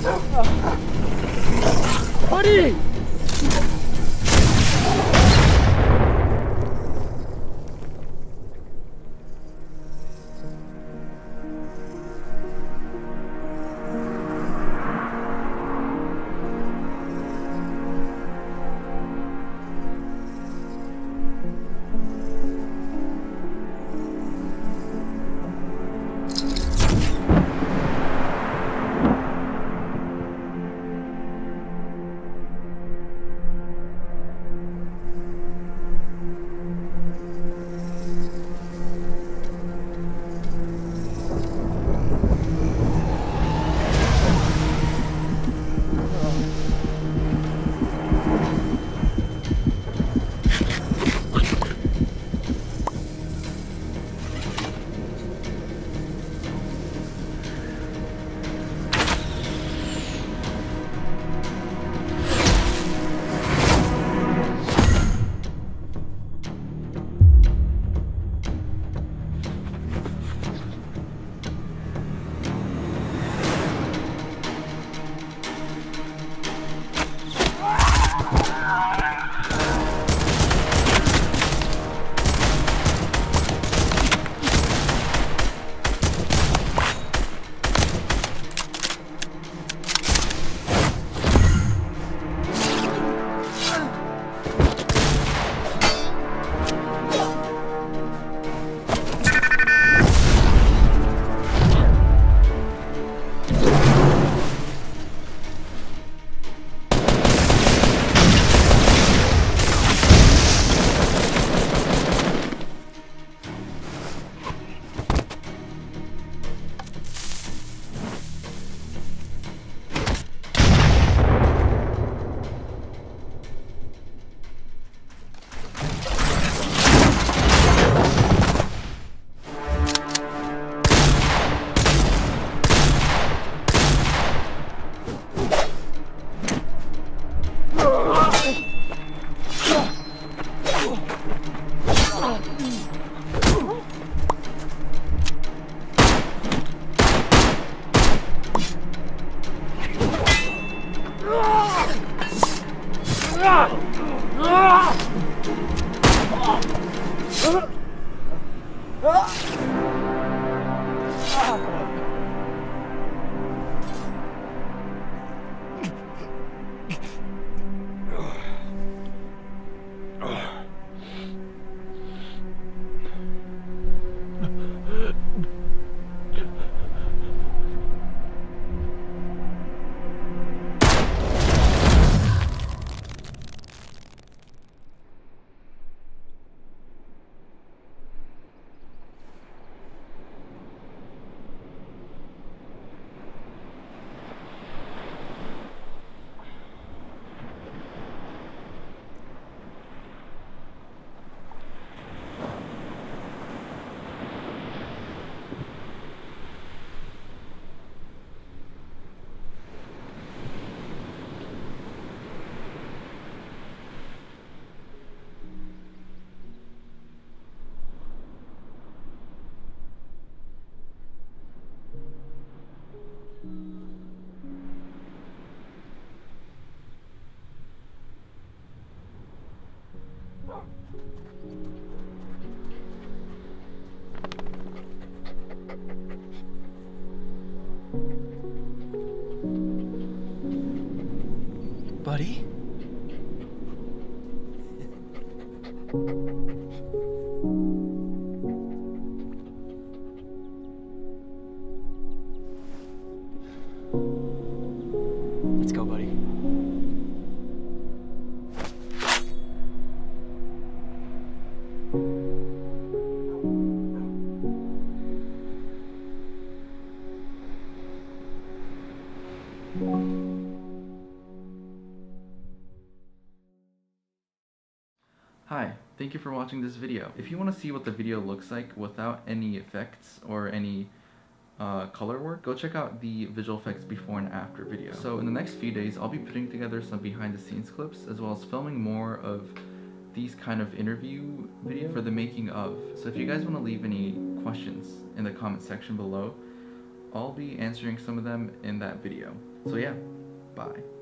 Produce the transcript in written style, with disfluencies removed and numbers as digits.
Buddy! Buddy? Let's go, buddy. Hi, thank you for watching this video. If you want to see what the video looks like without any effects or any color work, go check out the visual effects before and after video. So in the next few days, I'll be putting together some behind the scenes clips as well as filming more of these kind of interview videos for the making of. So if you guys want to leave any questions in the comment section below, I'll be answering some of them in that video. So yeah, bye.